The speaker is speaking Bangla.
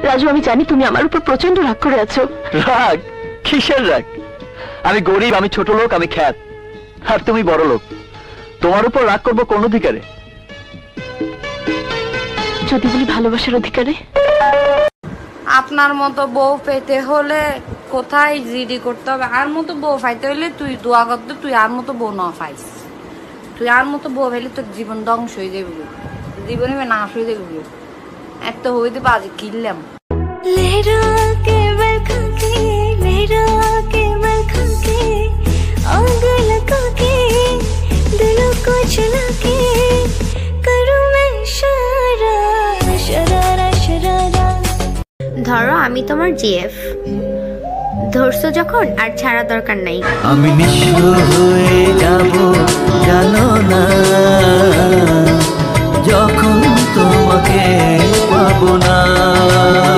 রাজু, আমি জানি তুমি আমার উপর প্রচন্ড রাগ করে আছো। রাগ? কিসের রাগ? আমি গরিব, আমি ছোট লোক, আমি খ্যাত, আর তুমি বড় লোক। তোমার উপর রাগ করবো কোন অধিকারে? যদি বলি ভালোবাসার অধিকারে। আপনার মতো বউ পেতে হলে কোথায় জিডি করতে হবে? আর মতো বউ পাইতে হলে তুই দোয়া করতে, তুই আর মতো বউ না পাইস। তুই আর মতো বউ পাইলে তোর জীবন ধ্বংস হয়ে যাবে, জীবনে নাশ হয়ে যাবে। এত হইতে বাজে কিনলাম। ধরো আমি তোমার জিএফ, ধরছো যখন আর ছাড়া দরকার নাই। আমি নিঃস্ব হয়ে যাব জানো না, যখন তোমাকে পাবো না।